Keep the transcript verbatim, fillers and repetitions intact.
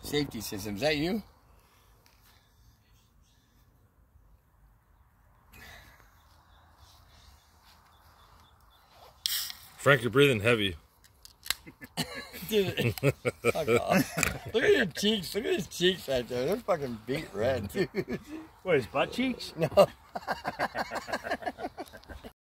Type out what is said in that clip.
safety system. Is that you? Frank, you're breathing heavy. Dude, fuck off. Look at your cheeks. Look at his cheeks right there. They're fucking beet red, dude. What, his butt cheeks? No.